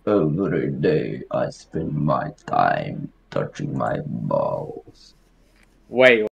Every day I spend my time touching my balls. Wait,